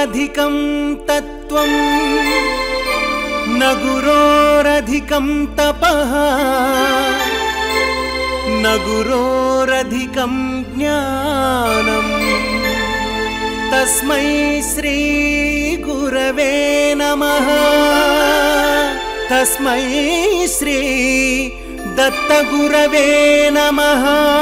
గురోరధికం తత్వం న గురోరధికం తపః న గురోరధికం జ్ఞానం తస్మై శ్రీ గురవే నమః తస్మై శ్రీ दत्त गुरवे नमः।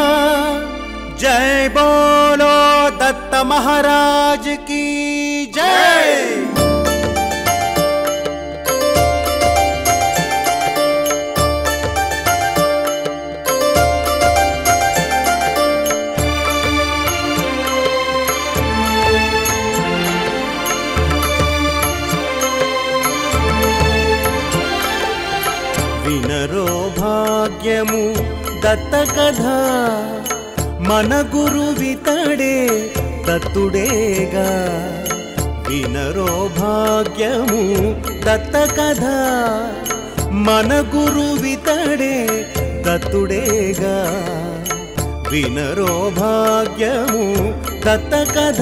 जय बोलो दत्त महाराज की जय। వినరో భాగ్యము దత్త కథ మన గురువితడే దత్తుడేగా। వినరో భాగ్యము దత్త కథ మన గురువితడే దత్తుడేగా। వినరో భాగ్యము దత్త కథ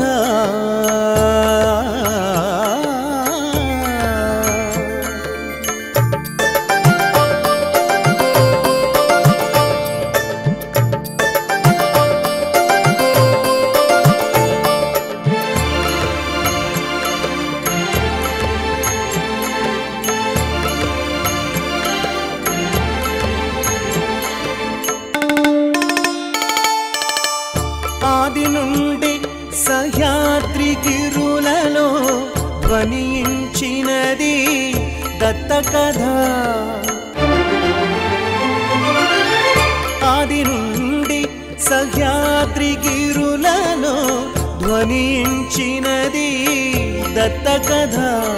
ఆది నుండి సహ్యాద్రి గిరులలో ధ్వనించినది దత్త కథ। ఆది నుండి సహ్యాద్రి గిరులలో ధ్వనించినది దత్త కథ।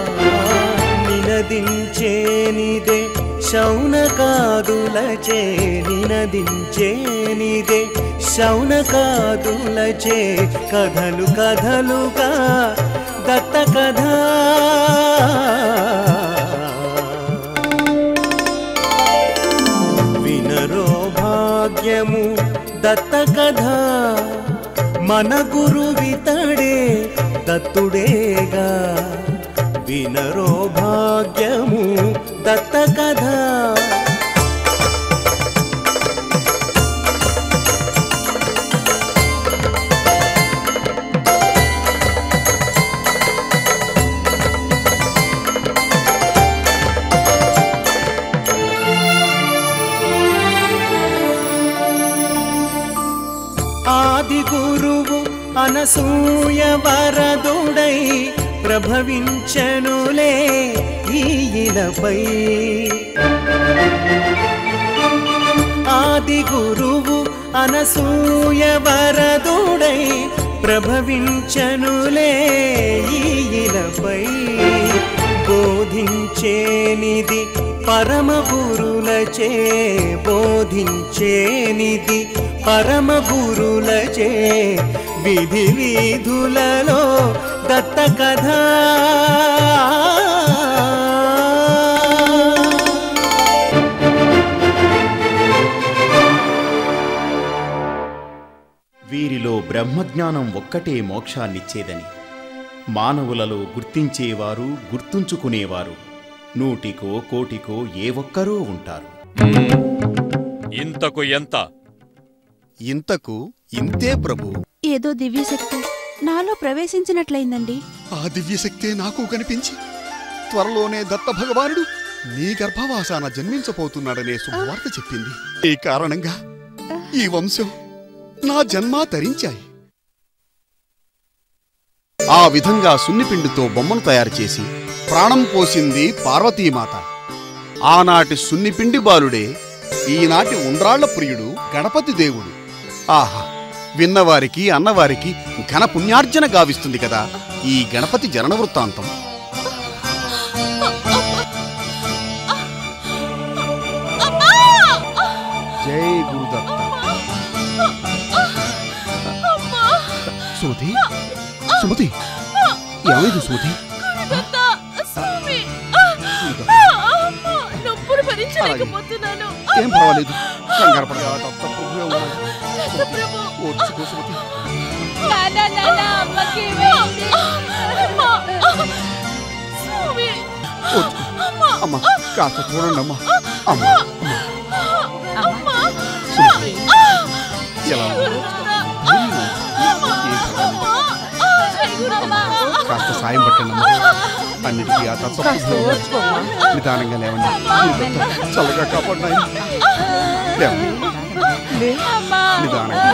నినదించేనిదే శౌనకాదులచే నినదించేనిదే శౌనకాదులచే కథలు కథలుగా దత్త కథ। వినరో భాగ్యము దత్త కథ మన గురువితడే దత్తుడేగా। వినరో భాగ్యము దత్త కథ। ఆది గురువు అనసూయ వరదుడై ప్రభవించనులే ఈయనపై। ఆది గురువు అనసూయ వరదుడై ప్రభవించనులే ఈయనపై। బోధించేనిది పరమ గురులచే బోధించేనిది పరమ గురులచే విధి విధులలో దత్త కథ। వీరిలో బ్రహ్మజ్ఞానం ఒక్కటే మోక్షాన్నిచ్చేదని మానవులలో గుర్తించేవారు గుర్తుంచుకునేవారు నూటికో కోటికో ఏ ఒక్కరో ఉంటారు। ఇంతకు ఎంత? ఇంతకు ఇంతే ప్రభు। ఏదో దివ్యశక్తి నాలో ప్రవేశించినట్లయిందండి। ఆ దివ్యశక్తే నాకు కనిపించి త్వరలోనే దత్త భగవానుడు నీ గర్భవాసాన జన్మించబోతున్నాడనే శుభవార్త చెప్పింది। ఈ కారణంగా ఈ వంశం నా జన్మ తరించాయి। ఆ విధంగా సున్నిపిండితో బొమ్మను తయారు చేసి ప్రాణం పోసింది పార్వతీమాత। ఆనాటి సున్నిపిండి బాలుడే ఈనాటి ఉండ్రాళ్ల ప్రియుడు గణపతి దేవుడు। ఆహా, విన్నవారికి అన్నవారికి ఘన పుణ్యార్జన గావిస్తుంది కదా ఈ గణపతి జనన వృత్తాంతం। జై గురుదత్త। సుమతి సుమతి ఏమైంది సుమతి? ఏం పర్వాలేదు, కంగారు పడగా అమ్మా కాస్త చూడండి అమ్మా. అమ్మా ఎలా కాస్త సాయం పట్టండి అమ్మా. అన్నిటికీ ఆ తత్వ నిదానంగా లేవండి. చల్లగా కాపాడినాయి. నిదానంగా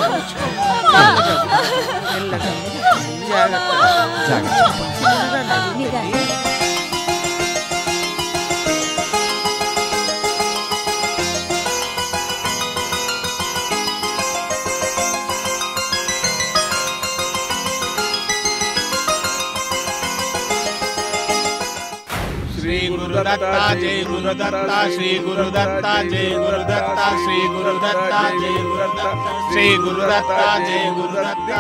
श्री गुरुदत्ता जय गुरुदत्ता श्री गुरुदत्ता जय गुरुदत्ता श्री गुरुदत्ता जय गुरुदत्ता श्री गुरुदत्ता जय गुरुदत्ता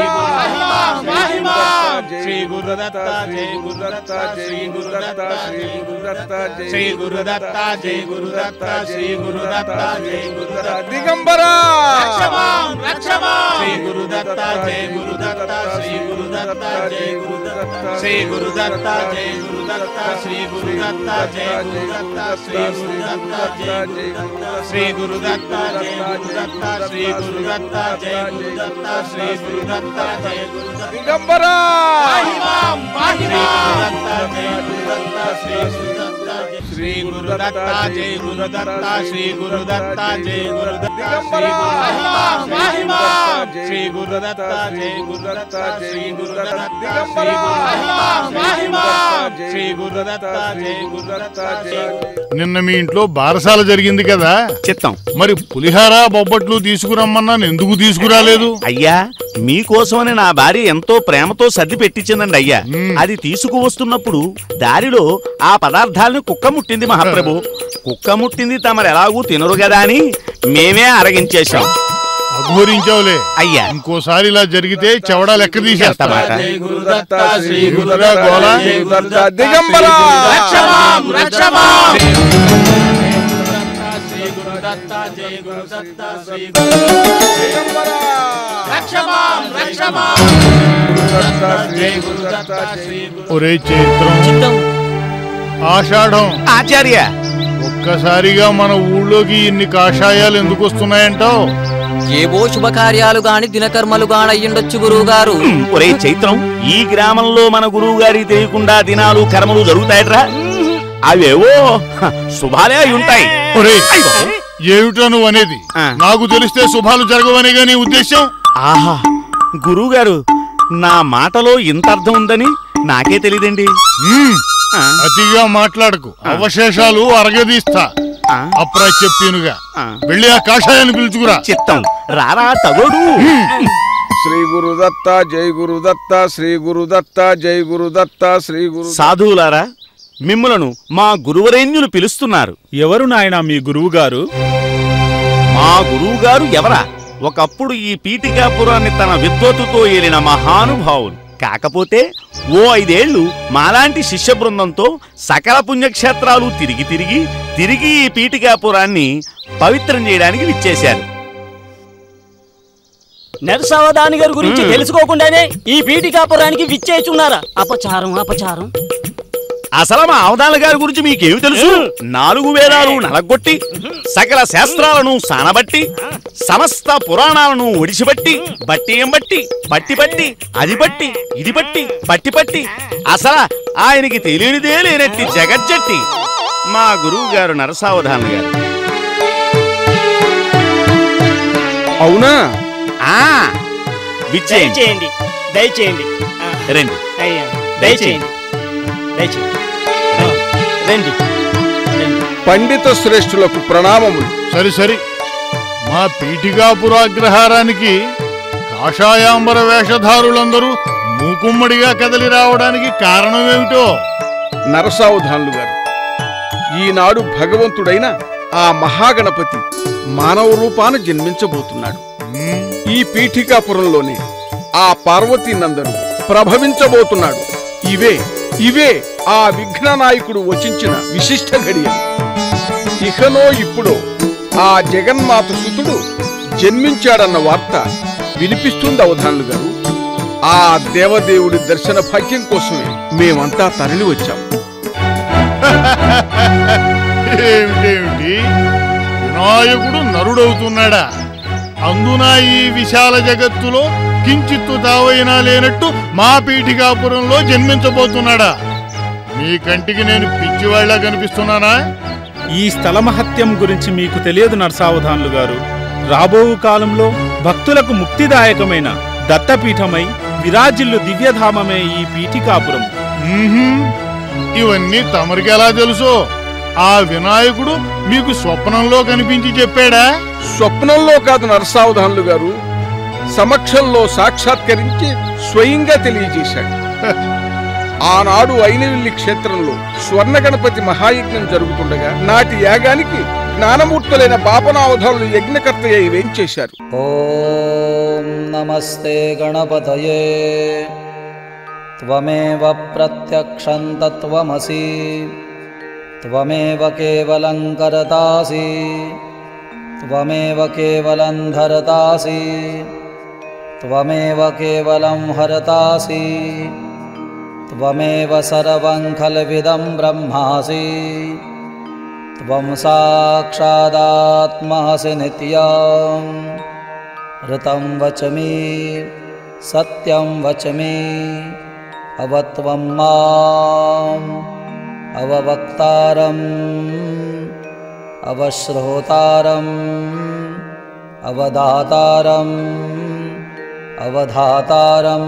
श्री गुरुदत्ता जय गुरुदत्ता श्री गुरुदत्ता श्री गुरुदत्ता श्री गुरुदत्ता जय गुरुदत्ता श्री गुरुदत्ता जय गुरुदत्ता दिगंबरा श्री गुरुदत्ता जय गुरुदत्ता श्री गुरुदत्ता जय गुरुदत्ता श्री गुरुदत्ता जय गुरुदत्ता श्री गुरुदत्ता जय गुरुदत्ता श्री गुरुदत्ता जय गुरुदत्ता श्री गुरुदत्ता जय गुरुदत्ता श्री गुरुदत्ता जय गुरुदत्ता श्री गुरुदत्ता जय गुरुदत्ता दिगंबरा श्री गुरुदत्ता जय गुरुदत्ता श्री गुरुदत्ता जय गुरुदत्ता श्री गुरुदत्ता जय गुरुदत्ता श्री गुरुदत्ता श्री गुरुदत्ता जय गुरुदत्ता जय। నిన్న మీ ఇంట్లో బారసాల జరిగింది కదా? చిత్తం. మరి పులిహార బొబ్బట్లు తీసుకురమ్మన్నాను, ఎందుకు తీసుకురాలేదు? అయ్యా మీకోసమని నా భార్య ఎంతో ప్రేమతో సర్ది పెట్టించిందండి అయ్యా. అది తీసుకువస్తున్నప్పుడు దారిలో ఆ పదార్థాలను కుక్క ముట్టింది మహాప్రభు. కుక్క ముట్టింది తమరు ఎలాగూ తినరు కదా అని మేమే అరగించేశాం. అఘోరించావులే అయ్యా. ఇంకోసారి ఇలా జరిగితే చెవడా లెక్క తీసేస్తామాట. ఒరే చైత్రం, ఆషాఢం ఆచార్య, ఒక్కసారిగా మన ఊళ్ళోకి ఇన్ని కాషాయాలు ఎందుకు వస్తున్నాయంటావు? ఏవో శుభకార్యాలు గాని దినకర్మలు గాని అయ్యుండొచ్చు గురువు గారు. ఒరే చైత్రం, ఈ గ్రామంలో మన గురువు గారికి తెలియకుండా దినాలు కర్మలు జరుగుతాయట్రా? అవేవో శుభాలే అయి ఉంటాయి. ఏమిటో నువ్వు అనేది? నాకు తెలిస్తే శుభాలు జరగవనేగా నీ ఉద్దేశం? ఆహా, గురువు గారు నా మాటలో ఇంత అర్థం ఉందని నాకే తెలియదండి. అతిగా మాట్లాడకు, అవశేషాలు అరగదీస్తా. అప్రా చెప్పినుగా వెళ్ళి ఆ కాషాయాన్ని పిలుచుకురా. చిత్తం, రారా తగోడు. శ్రీ గురుదత్త జై గురుదత్త శ్రీ గురుదత్త జై గురుదత్త శ్రీ గురు. సాధువులారా, మిమ్ములను మా గురువరేణ్యులు పిలుస్తున్నారు. ఎవరు నాయనా మీ గురువుగారు? మా గురువుగారు ఎవరా? ఒకప్పుడు ఈ పీఠికాపురాన్ని తన విద్వత్తుతో ఏలిన మహానుభావులు. కాకపోతే ఓ 5 ఏళ్లు మాలాంటి శిష్య బృందంతో సకల పుణ్యక్షేత్రాలు తిరిగి ఈ పీఠికాపురాన్ని పవిత్రం చేయడానికి విచ్చేశారు. నరసావధాని గారి గురించి తెలుసుకోకుండానే ఈ పీఠికాపురానికి విచ్చేస్తున్నారా? అపచారం అపచారం. అసలు మా అవధానుల గారి గురించి మీకేమి తెలుసు? 4 వేదాలు నలగొట్టి, సకల శాస్త్రాలను సానబట్టి, సమస్త పురాణాలను ఒడిసిబట్టి, బట్టియం బట్టి, పట్టి అది పట్టి ఇది పట్టి పట్టి అసలు ఆయనకి తెలియనిదే లేనట్టి జగజ్జట్టి మా గురువు గారు నరసావధానులు గారు. అవునా? విచ్చేయండి, దయచేయండి, రండి, దయచేయండి, రండి. పండిత శ్రేష్ఠులకు ప్రణామములు. సరి మా పీఠికాపురాగ్రహారానికి కాషాయాంబర వేషధారులందరూ మూకుమ్మడిగా కదలి రావడానికి కారణమేమిటో? నరసావధానులు గారు, ఈనాడు భగవంతుడైన ఆ మహాగణపతి మానవ రూపాన జన్మించబోతున్నాడు. ఈ పీఠికాపురంలోనే ఆ పార్వతీ నందను ప్రభవించబోతున్నాడు. ఇవే ఆ విఘ్న నాయకుడు వచించిన విశిష్ట ఘడియలు. ఇకనో ఇప్పుడో ఆ జగన్మాత సుతుడు జన్మించాడన్న వార్త వినిపిస్తుంది అవధానులు గారు. ఆ దేవదేవుడి దర్శన భాగ్యం కోసమే మేమంతా తరలి వచ్చాం. ఏమిటేమిటి, వినాయకుడు నరుడవుతున్నాడా? అందున ఈ విశాల జగత్తులో కించిత్తు తావైనా లేనట్టు మా పీఠికాపురంలో జన్మించబోతున్నాడా? మీ కంటికి నేను పిచ్చివాళ్ల కనిపిస్తున్నానా? ఈ స్థల మహత్యం గురించి మీకు తెలియదు నరసావధానులు గారు. రాబో కాలంలో భక్తులకు ముక్తిదాయకమైన దత్తపీఠమై విరాజిల్లు దివ్యధామమే ఈ పీఠికాపురం. ఇవన్నీ తమరికి ఎలా తెలుసు? ఆ వినాయకుడు మీకు స్వప్నంలో కనిపించి చెప్పాడా? స్వప్నంలో కాదు నరసావధానులు గారు, సమక్షంలో సాక్షాత్కరించి స్వయంగా తెలియజేశాడు. ఆనాడు ఐనవిల్లి క్షేత్రంలో స్వర్ణ గణపతి మహాయజ్ఞం జరుగుతుండగా నాటి యాగానికి జ్ఞానమూర్తులైన పాపనావధానులు యజ్ఞకర్త అయి వేంచేశారు. ఓం నమస్తే గణపతయే త్వమేవ ప్రత్యక్షం తత్వమసి త్వమేవ కేవలం కరతాసి త్వమేవ కేవలం ధరతాసి త్వమేవ కేవలం హరతాసి త్వమేవ సర్వం ఖల్విదం బ్రహ్మాసి త్వం సాక్షాదాత్మసి నిత్యం ఋతం వచమి సత్యం వచమి అవత్వం మాం అవవక్తారం అవశ్రోతారం అవదాతారం అవధాతారం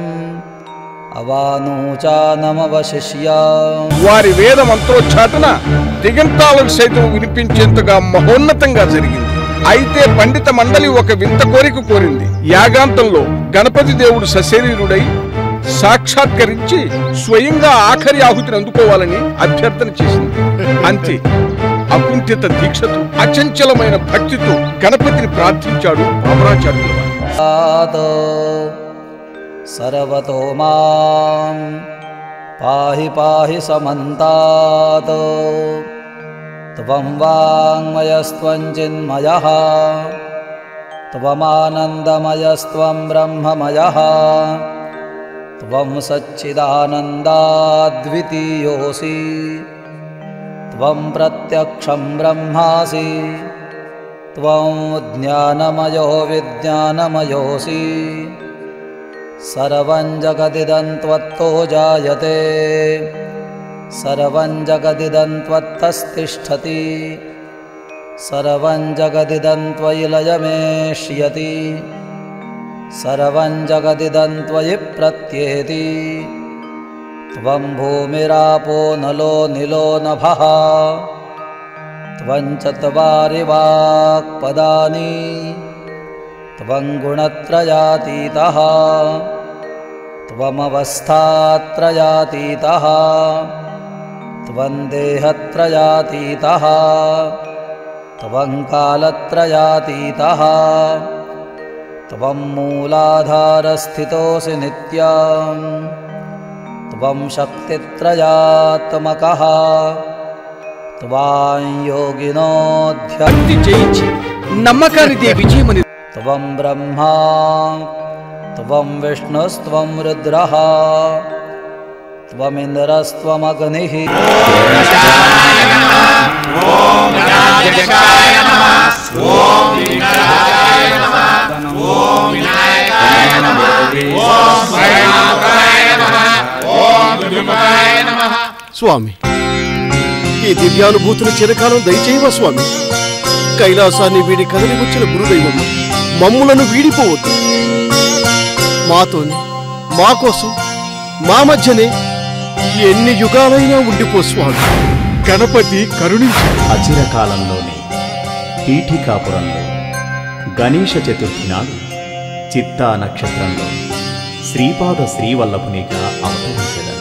అవానూచానమవశిష్యాం. వారి వేద మంత్రోచ్చాటన దిగంతాలకు సైతం వినిపించేంతగా మహోన్నతంగా జరిగింది. అయితే పండిత మండలి ఒక వింత కోరిక కోరింది. యాగాంతంలో గణపతి దేవుడు సశరీరుడై సాక్షాత్కరించి స్వయంగా ఆఖరి ఆహుతిని అందుకోవాలని అభ్యర్థన చేసింది. అంతే, అకుంఠిత దీక్షతో అచంచలమైన భక్తితో గణపతిని ప్రార్థించాడు బాబరాచార్యుల వారు. సర్వతో మాం పాహి పాహి సమంతాత్ త్వం వాంగ్మయస్త్వం చిన్మయః త్వమానందమయస్త్వం బ్రహ్మమయః త్వం సచ్చిదానందాద్వితీయోసి త్వం ప్రత్యక్షం బ్రహ్మాసి త్వం జ్ఞానమయో విజ్ఞానమయోసి సర్వం జగదిదం త్వత్తో జాయతే సర్వం జగదిదం త్వత్తస్థిష్ఠతి సర్వం జగదిదం త్వయి లయమేష్యతి సర్వం జగదిదం త్వయి ప్రత్యేతి త్వం భూమిరాపో నలో నిలో నభః త్వం చత్వారి వాక్పదాని త్వం గుణత్రయాతీతః త్వమవస్థాత్రయాతీతః త్వం దేహత్రయాతీతః త్వం కాలత్రయాతీతః త్వం మూలాధారస్థితోసి నిత్యం త్వం శక్తిత్రయాత్మకః త్వాం యోగినోధ్యాత్తి చేయించి నమ్మకానికి విజయమని. త్వం బ్రహ్మా త్వం విష్ణుస్త్వం రుద్రః త్వమింద్రస్త్వమగ్నిః. స్వామి, ఈ దివ్యానుభూతిని చిరకాలం దయచేయవా స్వామి. కైలాసాన్ని వీడి కదలి వచ్చిన గురుదైవం మమ్ములను వీడిపోవద్దు. మాతోనే, మా కోసం, మా మధ్యనే ఎన్ని యుగాలైనా ఉండిపో స్వామి. గణపతి కరుణించి. అచిరకాలంలోనే పీఠికాపురంలో గణేష చతుర్థి నాడు చిత్తా నక్షత్రంలో శ్రీపాద శ్రీవల్లభునిగా అవతరించడం.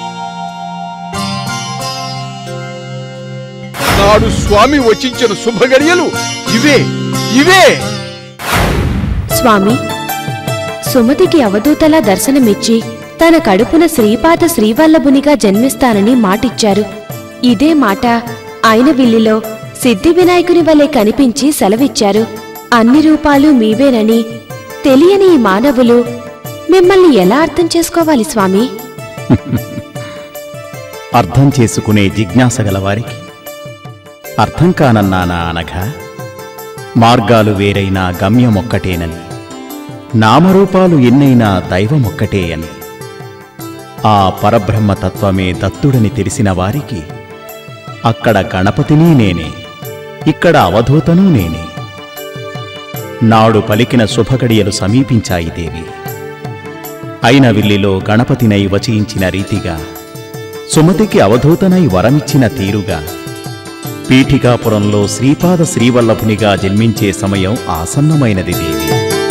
నాడు స్వామి వచించిన శుభగడియలు ఇవే ఇవే. స్వామి సుమతికి అవధూతలా దర్శనమిచ్చి తన కడుపున శ్రీపాద శ్రీవల్లభునిగా జన్మిస్తానని మాటిచ్చారు. ఇదే మాట ఆయన విల్లిలో సిద్ధి వినాయకుని వలె కనిపించి సెలవిచ్చారు. అన్ని రూపాలు మీవేనని తెలియని ఈ మానవులు మిమ్మల్ని ఎలా అర్థం చేసుకోవాలి స్వామి? అర్థం చేసుకునే జిజ్ఞాస గలవారికి అర్థం కానన్నానా అనగా మార్గాలు వేరైనా గమ్యమొక్కటేనని, నామరూపాలు ఎన్నైనా దైవమొక్కటే అని, ఆ పరబ్రహ్మతత్వమే దత్తుడని తెలిసిన వారికి అక్కడ గణపతిని నేనే, ఇక్కడ అవధూతను నేనే. నాడు పలికిన శుభగడియలు సమీపించాయి దేవి. అయినవిల్లిలో గణపతినై వచించిన రీతిగా, సుమతికి అవధూతనై వరమిచ్చిన తీరుగా, పీఠికాపురంలో శ్రీపాద శ్రీవల్లభునిగా జన్మించే సమయం ఆసన్నమైనది దేవి.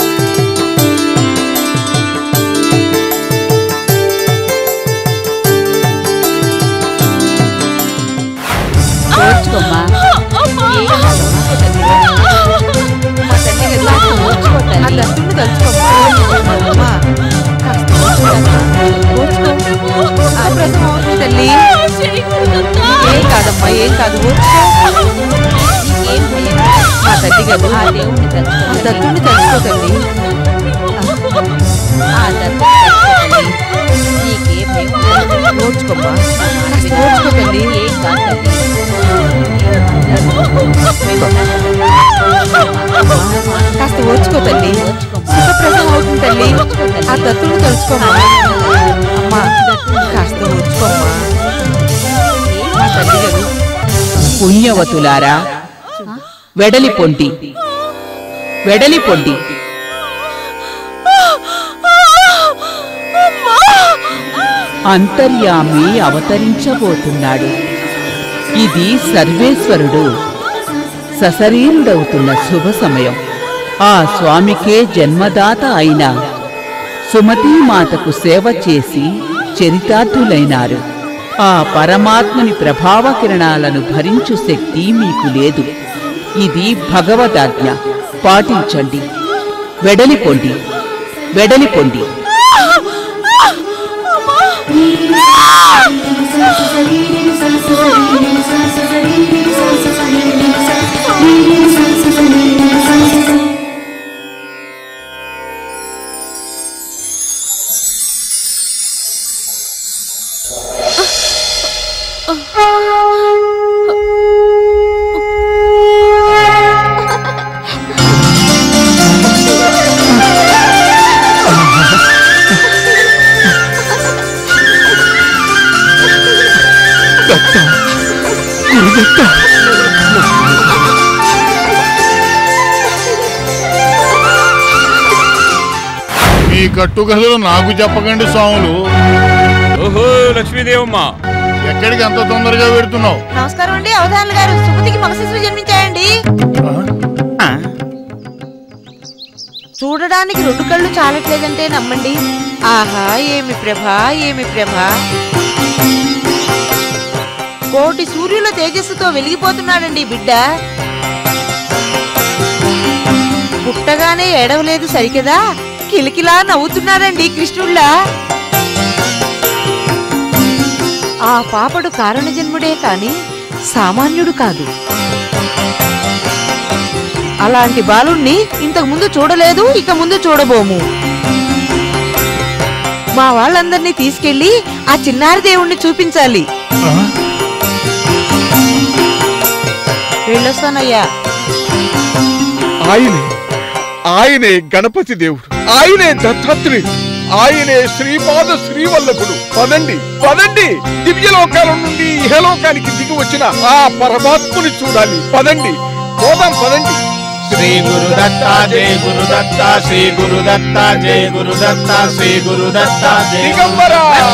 ఏం కాదమ్మా, ఏం కాదు. మా తల్లి గారు దత్తుడిని తలుచుకోకండి. ఓడ్చుకోమ్మా, ఓడ్చుకోకండి. కాస్త ఓడ్చుకో తల్లి, సుఖప్రదం అవుతుంది తల్లి. ఆ దత్తుడిని తలుచుకోమ్మా. అమ్మా కాస్త ఓడ్చుకోమ్మా. పుణ్యవతులారా, వెడలిపొండి, వెడలిపొండి. అంతర్యామి అవతరించబోతున్నాడు. ఇది సర్వేశ్వరుడు సశరీరుడవుతున్న శుభ సమయం. ఆ స్వామికే జన్మదాత అయిన సుమతీమాతకు సేవ చేసి చరితార్థులైనారు. ఆ పరమాత్ముని ప్రభావ కిరణాలను భరించు శక్తి మీకు లేదు. ఇది భగవదాజ్ఞ, పాటించండి. వెడలిపొండి, వెడలిపొండి. మీ కట్టుకథలు నాకు చెప్పకండి స్వాములు. ఓహో లక్ష్మీదేవమ్మ, ఎక్కడికి అంత తొందరగా పెడుతున్నావు? నమస్కారం అండి అవధానులు గారు. సుమతికి మగ శిశువు జన్మించాయండి. చూడడానికి 2 కళ్ళు చాలట్లేదంటే నమ్మండి. ఆహా, ఏమి ప్రభ, ఏమి ప్రభ. కోటి సూర్యుల తేజస్సుతో వెలిగిపోతున్నాడండి బిడ్డ. పుట్టగానే ఏడవలేదు సరికదా, కిలకిలా నవ్వుతున్నాడండి కృష్ణుల్లా. ఆ పాపడు కారణజన్ముడే కాని సామాన్యుడు కాదు. అలాంటి బాలుణ్ణి ఇంతకు ముందు చూడలేదు, ఇక ముందు చూడబోము. మా వాళ్ళందరినీ తీసుకెళ్లి ఆ చిన్నారి దేవుణ్ణి చూపించాలి. వెళ్ళొస్తానయ్యా. ఆయనే గణపతి దేవుడు, ఆయనే దత్తాత్రేయుడు, ఆయనే శ్రీపాద శ్రీవల్లభుడు. పదండి పదండి, దివ్యలోకాల నుండి ఇహలోకానికి దిగి వచ్చిన ఆ పరమాత్ముని చూడాలి. పదండి పోదాం, పదండి. శ్రీ గురుదత్త జయ గురుదత్త, శ్రీ గురుదత్త జయ గురుదత్త, శ్రీ గురుదత్త దిగంబర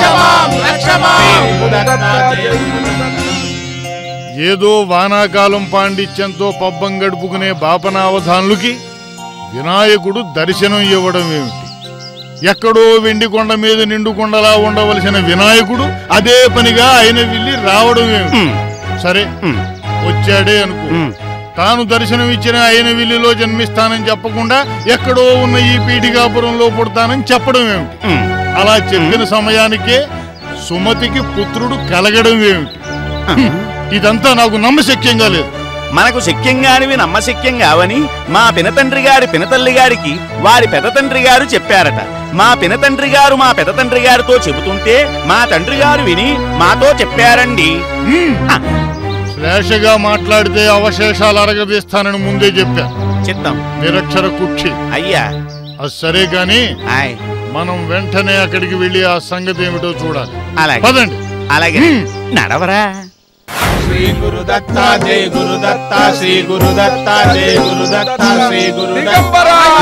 ఏదో వానాకాలం పాండిత్యంతో పబ్బం గడుపుకునే బాపనావధానులకి వినాయకుడు దర్శనం ఇవ్వడం ఏమిటి? ఎక్కడో వెండి కొండ మీద నిండు కొండలా ఉండవలసిన వినాయకుడు అదే పనిగా ఆయన వెళ్ళి రావడం ఏమిటి? సరే వచ్చాడే అనుకో, తాను దర్శనం ఇచ్చిన ఆయన విల్లిలో జన్మిస్తానని చెప్పకుండా ఎక్కడో ఉన్న ఈ పీఠికాపురంలో పుడతానని చెప్పడం ఏమిటి? అలా చెప్పిన సమయానికే సుమతికి పుత్రుడు కలగడం ఏమిటి? ఇదంతా నాకు నమ్మశక్యంగా లేదు. మనకు శక్యంగానివి నమ్మశక్యం కావని మా పినతండ్రి గారి పినతల్లి గారికి వారి పెదతండ్రి గారు చెప్పారట. మా పినతండ్రి గారు మా పెదతండ్రి గారితో చెబుతుంటే మా తండ్రి గారు విని మాతో చెప్పారండి. శ్లేషగా మాట్లాడితే అవశేషాలు అరగదీస్తానని ముందే చెప్పా. చిత్తం నిరక్షర కుక్షి అయ్యా. అది సరే గాని మనం వెంటనే అక్కడికి వెళ్ళి ఆ సంగతి ఏమిటో చూడాలి. పదండి. అలాగే నడవరా. శ్రీ గురుదత్త జై గురుదత్త శ్రీ గురుదత్త జై గురుదత్త శ్రీ గురుదత్త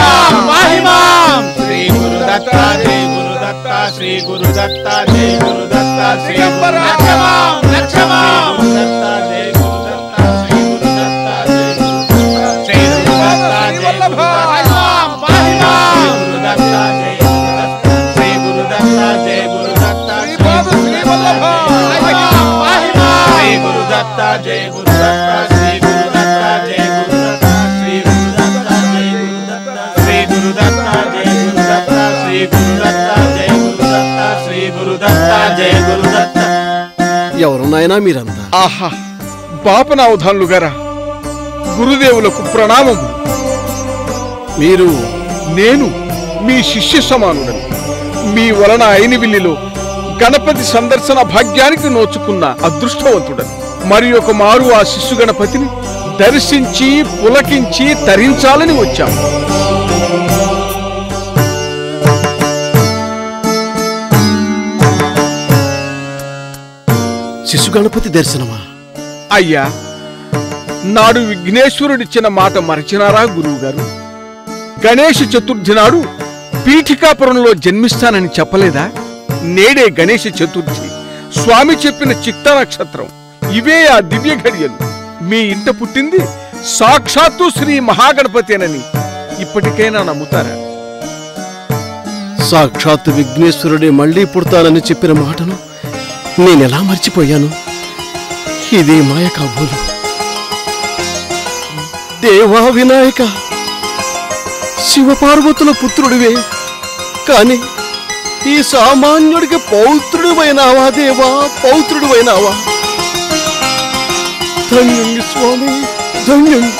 శ్రీ గురుదత్త జై గురుదత్త శ్రీ గురుదత్త జై గురుదత్త శ్రీ గురుదత్త జై గురుదత్త శ్రీ గురుదత్త శ్రీ గురుదత్త జై గురుదత్త శ్రీ గురుదత్త జై గురుదత్త జయ గురుదత్త శ్రీ గురుదత్త జయ గురుదత్త శ్రీ గురుదత్త జయ గురుదత్త శ్రీ గురుదత్త జయ గురుదత్త శ్రీ గురుదత్త జయ గురుదత్త శ్రీ గురుదత్త జయ గురుదత్త. ఎవరు నాయనా మీరంతా? ఆహా, బాపనావధానులు గారా, గురుదేవులకు ప్రణామములు. మీరు నేను మీ శిష్య సమానుడని. మీ వలన ఐనివిల్లిలో గణపతి సందర్శన భాగ్యానికి నోచుకున్న అదృష్టవంతుడని. మరి ఒక మారు ఆ శిశు గణపతిని దర్శించి పులకించి తరించాలని వచ్చాం. శిశు గణపతి దర్శనమా? అయ్యా, నాడు విఘ్నేశ్వరుడిచ్చిన మాట మరచినారా గురువు గారు? గణేష చతుర్థి నాడు పీఠికాపురంలో జన్మిస్తానని చెప్పలేదా? నేడే గణేష చతుర్థి. స్వామి చెప్పిన చిత్త నక్షత్రం. ఇవే ఆ దివ్య ఘడియలు. మీ ఇంట పుట్టింది సాక్షాత్తు శ్రీ మహాగణపతేనని ఇప్పటికైనా నమ్ముతారా? సాక్షాత్తు విఘ్నేశ్వరుడే మళ్లీ పుడతానని చెప్పిన మాటను నేనెలా మర్చిపోయాను? ఇదే మాయ కాబోలు. దేవా వినాయక, శివపార్వతుల పుత్రుడివే, కాని ఈ సామాన్యుడికి పౌత్రుడివైనావా దేవా, పౌత్రుడివైనావా? ధన్యుంగి స్వామి, ధన్యుంగి.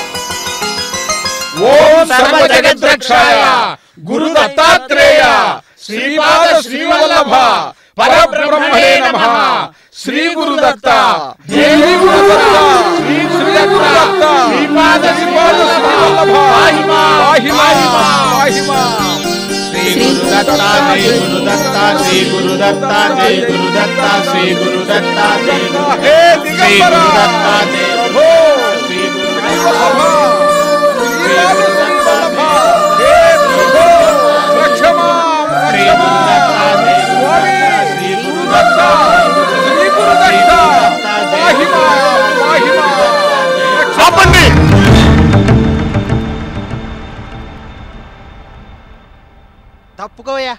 ఓం సర్వ జగద్రక్షాయ గురు దత్తాత్రేయ శ్రీపాద శ్రీవల్లభ పరబ్రహ్మణే నమః. శ్రీ గురుదత్త జై గురుదత్త శ్రీ గురుదత్త శ్రీపాద శ్రీవల్లభ మహిమా మహిమా మహిమా. శ్రీ గురుదత్త జై గురుదత్త శ్రీ గురుదత్త జై గురుదత్త శ్రీ గురుదత్త జై శ్రీ గురుదత్త జై శ్రీ గురుదత్త తప్పుకోయా.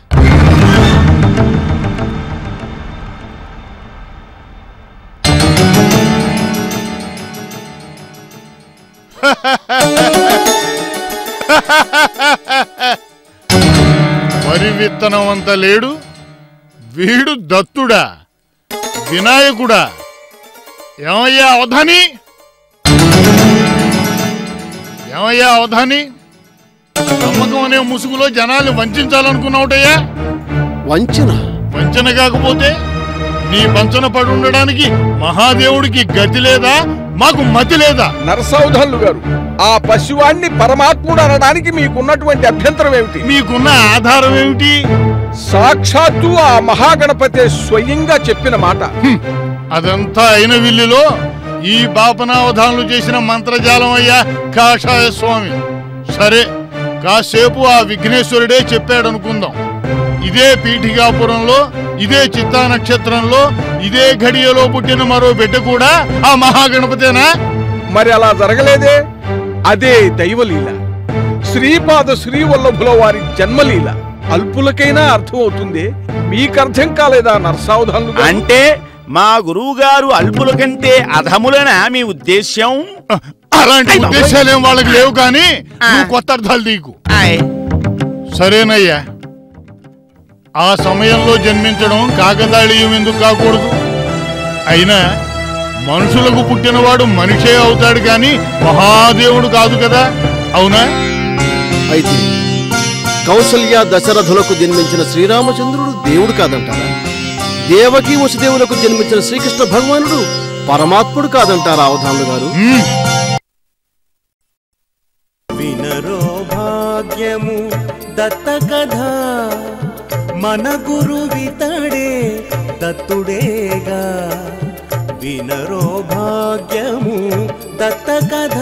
వరి విత్తనం అంత లేడు వీడు దత్తుడా వినాయకుడా? ఏమయ్యా అవధాని, ఏమయ్యా అవధాని, నమ్మకం అనే ముసుగులో జనాలు వంచాలనుకున్నావుటయ్యా? వంచన? వంచన కాకపోతే నీ వంచన పడి ఉండడానికి మహాదేవుడికి గతి లేదా, మాకు మతి లేదా? నరసౌధన్లు గారు, ఆ పశువాణ్ణి పరమాత్ముడు అనడానికి మీకున్నటువంటి అభ్యంతరం ఏమిటి? మీకున్న ఆధారం ఏమిటి? సాక్షాత్తు ఆ మహాగణపతి స్వయంగా చెప్పిన మాట. అదంతా అయిన విల్లులో ఈ బాపనావధానులు చేసిన మంత్రజాలం అయ్యా కాషాయ స్వామి. సరే, కాసేపు ఆ విఘ్నేశ్వరుడే చెప్పాడనుకుందాం. ఇదే పీఠికాపురంలో, ఇదే చిత్తా నక్షత్రంలో, ఇదే ఘడియలో పుట్టిన మరో బిడ్డ కూడా ఆ మహాగణపతేనా? మరి అలా జరగలేదే. అదే దైవలీల, శ్రీపాద శ్రీవల్లభుల వారి జన్మలీల. అల్పులకైనా అర్థమవుతుంది, మీకర్థం కాలేదా నరసావధానులు? అంటే మా గురువు గారు అల్పుల కంటే అధములనా మీ ఉద్దేశ్యం? అలాంటి ఉద్దేశాలేం వాళ్ళకి లేవు, కానీ నువ్వు కొత్త అర్థాలు తీకు. సరేనయ్యా, ఆ సమయంలో జన్మించడం కాకతాళీయం ఎందుకు కాకూడదు? అయినా మనుషులకు పుట్టినవాడు మనిషే అవుతాడు కానీ మహాదేవుడు కాదు కదా, అవునా? అయితే కౌసల్య దశరథులకు జన్మించిన శ్రీరామచంద్రుడు దేవుడు కాదంటారా? దేవకి వసుదేవులకు జన్మించిన శ్రీకృష్ణ భగవానుడు పరమాత్ముడు కాదంటారా అవధానులు గారు? వినరో భాగ్యము దత్త కథ, మన గురువితడే దత్తుడేగా. వినరో భాగ్యము దత్త కథ.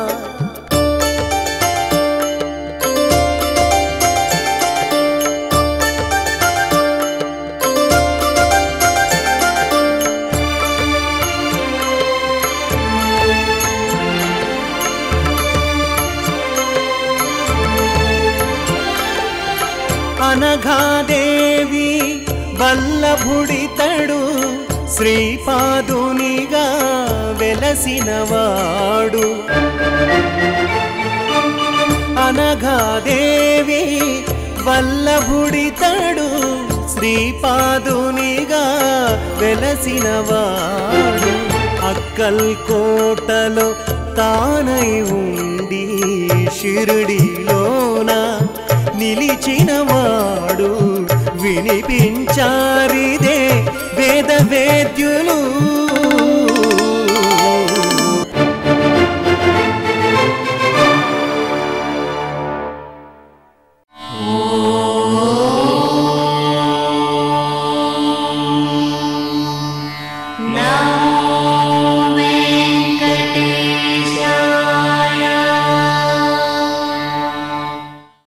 అనఘాదేవి వల్లభుడితడు, శ్రీపాదునిగా వెలసినవాడు. అనఘాదేవి వల్లభుడితడు, శ్రీపాదునిగా వెలసినవాడు. అక్కల్ కోటలో తానై ఉండి షిరిడిలోన నిలిచినవాడు. వినిపించారిదే వేద వేద్యులు